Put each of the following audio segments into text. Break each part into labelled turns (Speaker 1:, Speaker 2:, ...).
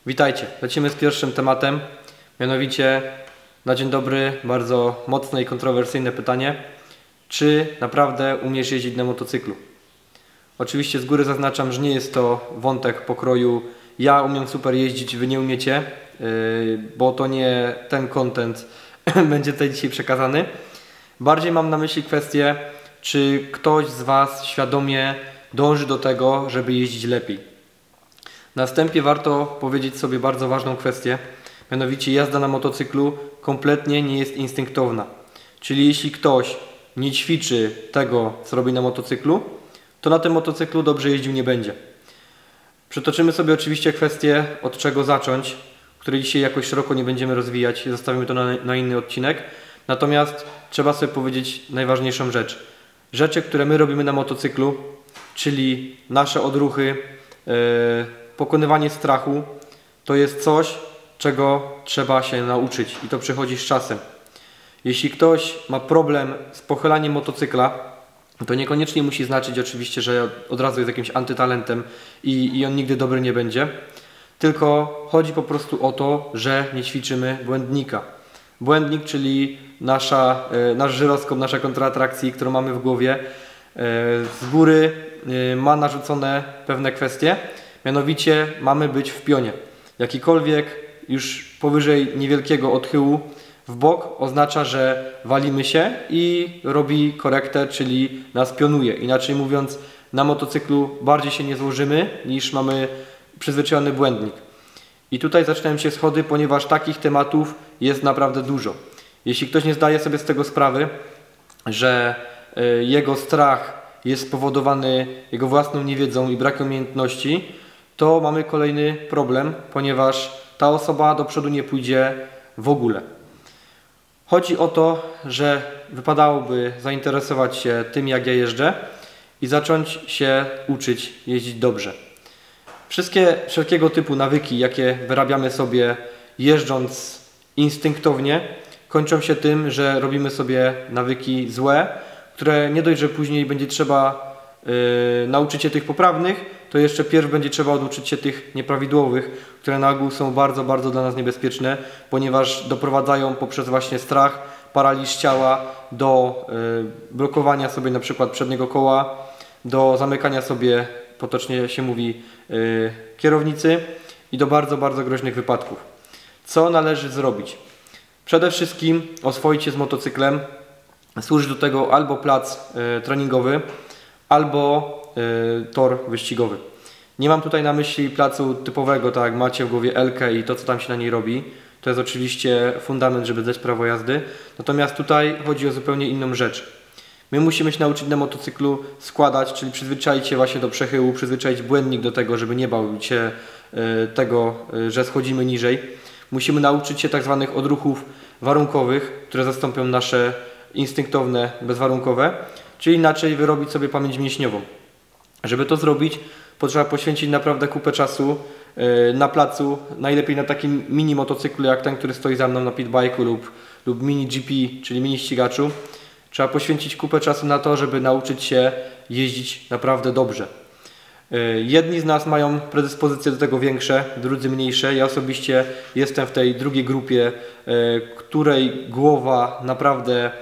Speaker 1: Witajcie, lecimy z pierwszym tematem, mianowicie na dzień dobry bardzo mocne i kontrowersyjne pytanie: czy naprawdę umiesz jeździć na motocyklu? Oczywiście z góry zaznaczam, że nie jest to wątek pokroju ja umiem super jeździć, wy nie umiecie, bo to nie ten content będzie tutaj dzisiaj przekazany. Bardziej mam na myśli kwestię, czy ktoś z Was świadomie dąży do tego, żeby jeździć lepiej. Na wstępie warto powiedzieć sobie bardzo ważną kwestię, mianowicie jazda na motocyklu kompletnie nie jest instynktowna. Czyli jeśli ktoś nie ćwiczy tego, co robi na motocyklu, to na tym motocyklu dobrze jeździł nie będzie. Przytoczymy sobie oczywiście kwestię, od czego zacząć, której dzisiaj jakoś szeroko nie będziemy rozwijać, zostawimy to na inny odcinek. Natomiast trzeba sobie powiedzieć najważniejszą rzecz. Rzeczy, które my robimy na motocyklu, czyli nasze odruchy, pokonywanie strachu, to jest coś, czego trzeba się nauczyć i to przychodzi z czasem. Jeśli ktoś ma problem z pochylaniem motocykla, to niekoniecznie musi znaczyć oczywiście, że od razu jest jakimś antytalentem i on nigdy dobry nie będzie. Tylko chodzi po prostu o to, że nie ćwiczymy błędnika. Błędnik, czyli nasz żyroskop, nasza kontratrakcji, którą mamy w głowie, z góry ma narzucone pewne kwestie. Mianowicie mamy być w pionie. Jakikolwiek już powyżej niewielkiego odchyłu w bok oznacza, że walimy się i robi korektę, czyli nas pionuje. Inaczej mówiąc, na motocyklu bardziej się nie złożymy niż mamy przyzwyczajony błędnik. I tutaj zaczynają się schody, ponieważ takich tematów jest naprawdę dużo. Jeśli ktoś nie zdaje sobie z tego sprawy, że jego strach jest spowodowany jego własną niewiedzą i brakiem umiejętności, to mamy kolejny problem, ponieważ ta osoba do przodu nie pójdzie w ogóle. Chodzi o to, że wypadałoby zainteresować się tym, jak ja jeżdżę i zacząć się uczyć jeździć dobrze. Wszelkiego typu nawyki, jakie wyrabiamy sobie jeżdżąc instynktownie, kończą się tym, że robimy sobie nawyki złe, które nie dość, że później będzie trzeba nauczyć się tych poprawnych, to jeszcze pierw będzie trzeba oduczyć się tych nieprawidłowych, które na ogół są bardzo, bardzo dla nas niebezpieczne, ponieważ doprowadzają poprzez właśnie strach, paraliż ciała do blokowania sobie na przykład przedniego koła, do zamykania sobie, potocznie się mówi, kierownicy i do bardzo, bardzo groźnych wypadków. Co należy zrobić? Przede wszystkim oswoić się z motocyklem. Służy do tego albo plac treningowy, albo tor wyścigowy. Nie mam tutaj na myśli placu typowego, tak jak macie w głowie Elkę i to, co tam się na niej robi. To jest oczywiście fundament, żeby zdać prawo jazdy. Natomiast tutaj chodzi o zupełnie inną rzecz. My musimy się nauczyć na motocyklu składać, czyli przyzwyczaić się właśnie do przechyłu, przyzwyczaić błędnik do tego, żeby nie bał się tego, że schodzimy niżej. Musimy nauczyć się tak zwanych odruchów warunkowych, które zastąpią nasze instynktowne, bezwarunkowe, czyli inaczej wyrobić sobie pamięć mięśniową. Żeby to zrobić, potrzeba poświęcić naprawdę kupę czasu na placu, najlepiej na takim mini motocyklu jak ten, który stoi za mną na pitbike'u lub mini GP, czyli mini ścigaczu. Trzeba poświęcić kupę czasu na to, żeby nauczyć się jeździć naprawdę dobrze. Jedni z nas mają predyspozycje do tego większe, drudzy mniejsze. Ja osobiście jestem w tej drugiej grupie, której głowa naprawdę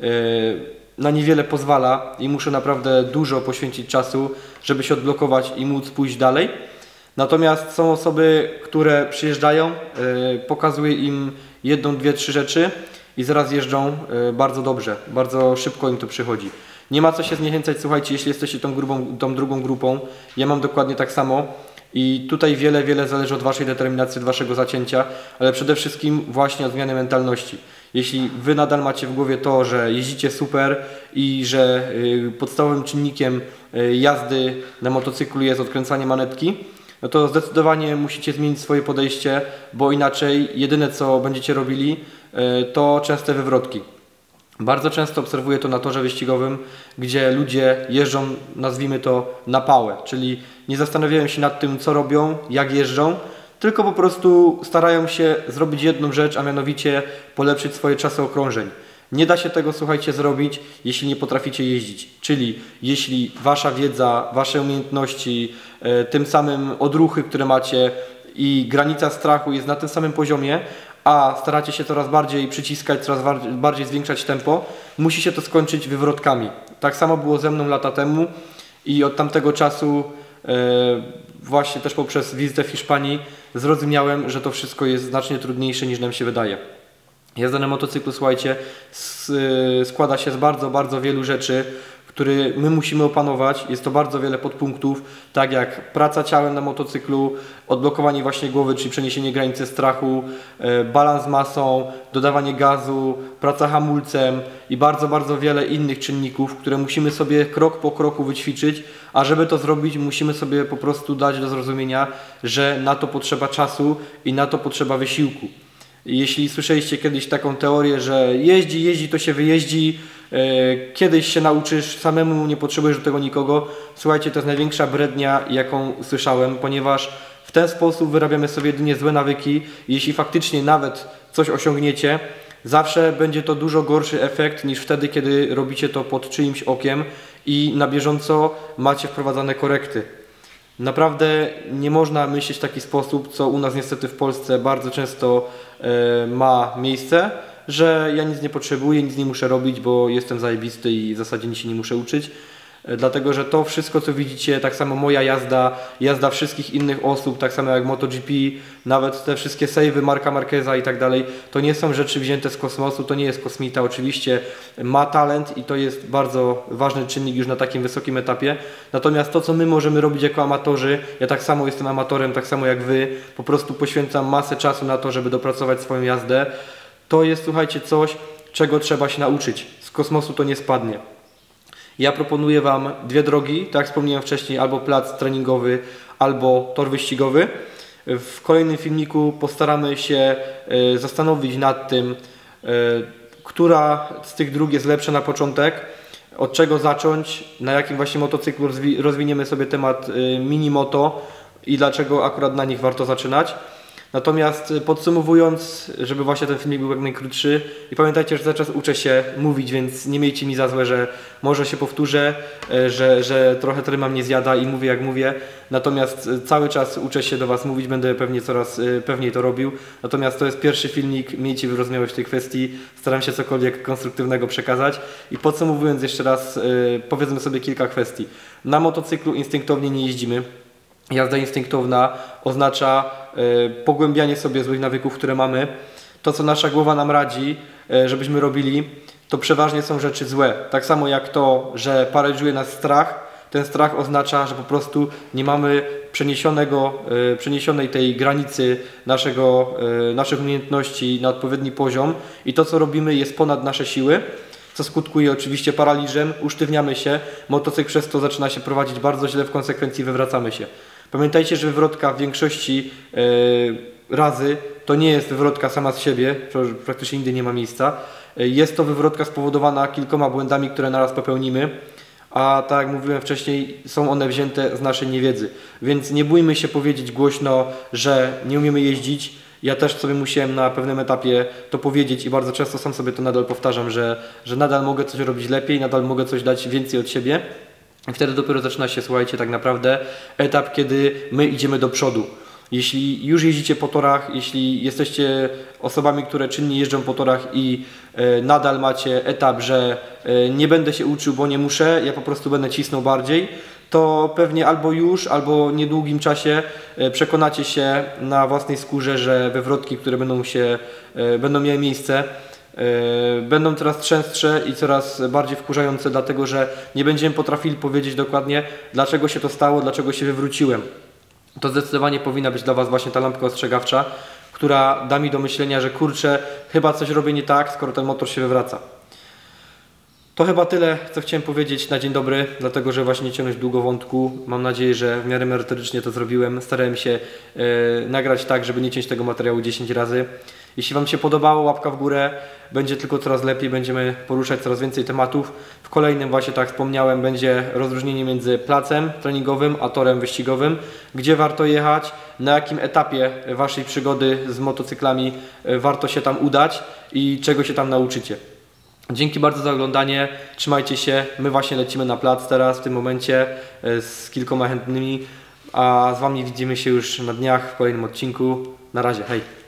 Speaker 1: na niewiele pozwala i muszę naprawdę dużo poświęcić czasu, żeby się odblokować i móc pójść dalej. Natomiast są osoby, które przyjeżdżają, pokazuję im jedną, dwie, trzy rzeczy i zaraz jeżdżą bardzo dobrze, bardzo szybko im to przychodzi. Nie ma co się zniechęcać, słuchajcie, jeśli jesteście tą drugą grupą, ja mam dokładnie tak samo i tutaj wiele zależy od Waszej determinacji, od Waszego zacięcia, ale przede wszystkim właśnie od zmiany mentalności. Jeśli Wy nadal macie w głowie to, że jeździcie super i że podstawowym czynnikiem jazdy na motocyklu jest odkręcanie manetki, no to zdecydowanie musicie zmienić swoje podejście, bo inaczej jedyne co będziecie robili to częste wywrotki. Bardzo często obserwuję to na torze wyścigowym, gdzie ludzie jeżdżą, nazwijmy to, na pałę, czyli nie zastanawiają się nad tym, co robią, jak jeżdżą, tylko po prostu starają się zrobić jedną rzecz, a mianowicie polepszyć swoje czasy okrążeń. Nie da się tego, słuchajcie, zrobić, jeśli nie potraficie jeździć. Czyli jeśli Wasza wiedza, Wasze umiejętności, tym samym odruchy, które macie i granica strachu jest na tym samym poziomie, a staracie się coraz bardziej przyciskać, coraz bardziej zwiększać tempo, musi się to skończyć wywrotkami. Tak samo było ze mną lata temu i od tamtego czasu właśnie też poprzez wizytę w Hiszpanii zrozumiałem, że to wszystko jest znacznie trudniejsze niż nam się wydaje. Jazda na motocyklu, słuchajcie, składa się z bardzo, bardzo wielu rzeczy, które my musimy opanować. Jest to bardzo wiele podpunktów, tak jak praca ciałem na motocyklu, odblokowanie właśnie głowy, czyli przeniesienie granicy strachu, balans masą, dodawanie gazu, praca hamulcem i bardzo, bardzo wiele innych czynników, które musimy sobie krok po kroku wyćwiczyć, a żeby to zrobić, musimy sobie po prostu dać do zrozumienia, że na to potrzeba czasu i na to potrzeba wysiłku. Jeśli słyszeliście kiedyś taką teorię, że jeździ, to się wyjeździ, kiedyś się nauczysz samemu, nie potrzebujesz do tego nikogo. Słuchajcie, to jest największa brednia, jaką słyszałem, ponieważ w ten sposób wyrabiamy sobie jedynie złe nawyki. Jeśli faktycznie nawet coś osiągniecie, zawsze będzie to dużo gorszy efekt niż wtedy, kiedy robicie to pod czyimś okiem i na bieżąco macie wprowadzane korekty. Naprawdę nie można myśleć w taki sposób, co u nas niestety w Polsce bardzo często ma miejsce, że ja nic nie potrzebuję, nic nie muszę robić, bo jestem zajebisty i w zasadzie nic się nie muszę uczyć. Dlatego, że to wszystko, co widzicie, tak samo moja jazda wszystkich innych osób, tak samo jak MotoGP, nawet te wszystkie save'y Marka Marqueza i tak dalej, to nie są rzeczy wzięte z kosmosu, to nie jest kosmita, oczywiście ma talent i to jest bardzo ważny czynnik już na takim wysokim etapie. Natomiast to, co my możemy robić jako amatorzy, ja tak samo jestem amatorem, tak samo jak wy, po prostu poświęcam masę czasu na to, żeby dopracować swoją jazdę. To jest, słuchajcie, coś, czego trzeba się nauczyć. Z kosmosu to nie spadnie. Ja proponuję Wam dwie drogi, tak jak wspomniałem wcześniej, albo plac treningowy, albo tor wyścigowy. W kolejnym filmiku postaramy się zastanowić nad tym, która z tych dróg jest lepsza na początek, od czego zacząć, na jakim właśnie motocyklu rozwiniemy sobie temat mini-moto i dlaczego akurat na nich warto zaczynać. Natomiast podsumowując, żeby właśnie ten filmik był jak najkrótszy i pamiętajcie, że cały czas uczę się mówić, więc nie miejcie mi za złe, że może się powtórzę, że trochę tryma mnie zjada i mówię jak mówię. Natomiast cały czas uczę się do Was mówić, będę pewnie coraz pewniej to robił. Natomiast to jest pierwszy filmik, miejcie wyrozumiałość w tej kwestii, staram się cokolwiek konstruktywnego przekazać. I podsumowując jeszcze raz, powiedzmy sobie kilka kwestii. Na motocyklu instynktownie nie jeździmy. Jazda instynktowna oznacza pogłębianie sobie złych nawyków, które mamy. To, co nasza głowa nam radzi, żebyśmy robili, to przeważnie są rzeczy złe. Tak samo jak to, że paraliżuje nas strach. Ten strach oznacza, że po prostu nie mamy przeniesionej tej granicy naszych umiejętności na odpowiedni poziom i to, co robimy, jest ponad nasze siły, co skutkuje oczywiście paraliżem, usztywniamy się, motocykl przez to zaczyna się prowadzić bardzo źle, w konsekwencji wywracamy się. Pamiętajcie, że wywrotka w większości razy to nie jest wywrotka sama z siebie, praktycznie nigdy nie ma miejsca. Jest to wywrotka spowodowana kilkoma błędami, które naraz popełnimy, a tak jak mówiłem wcześniej, są one wzięte z naszej niewiedzy. Więc nie bójmy się powiedzieć głośno, że nie umiemy jeździć. Ja też sobie musiałem na pewnym etapie to powiedzieć i bardzo często sam sobie to nadal powtarzam, że nadal mogę coś robić lepiej, nadal mogę coś dać więcej od siebie. I wtedy dopiero zaczyna się, słuchajcie, tak naprawdę etap, kiedy my idziemy do przodu. Jeśli już jeździcie po torach, jeśli jesteście osobami, które czynnie jeżdżą po torach i nadal macie etap, że nie będę się uczył, bo nie muszę, ja po prostu będę cisnął bardziej, to pewnie albo już, albo w niedługim czasie przekonacie się na własnej skórze, że wywrotki, które będą miały miejsce, będą coraz częstsze i coraz bardziej wkurzające, dlatego że nie będziemy potrafili powiedzieć dokładnie, dlaczego się to stało, dlaczego się wywróciłem. To zdecydowanie powinna być dla Was właśnie ta lampka ostrzegawcza, która da mi do myślenia, że kurczę, chyba coś robię nie tak, skoro ten motor się wywraca. To chyba tyle, co chciałem powiedzieć na dzień dobry, dlatego że właśnie nie ciągnąć długo wątku. Mam nadzieję, że w miarę merytorycznie to zrobiłem. Starałem się nagrać tak, żeby nie ciąć tego materiału 10 razy. Jeśli Wam się podobało, łapka w górę, będzie tylko coraz lepiej, będziemy poruszać coraz więcej tematów. W kolejnym właśnie, tak jak wspomniałem, będzie rozróżnienie między placem treningowym a torem wyścigowym, gdzie warto jechać, na jakim etapie Waszej przygody z motocyklami warto się tam udać i czego się tam nauczycie. Dzięki bardzo za oglądanie, trzymajcie się, my właśnie lecimy na plac teraz w tym momencie z kilkoma chętnymi. a z Wami widzimy się już na dniach w kolejnym odcinku. Na razie, hej!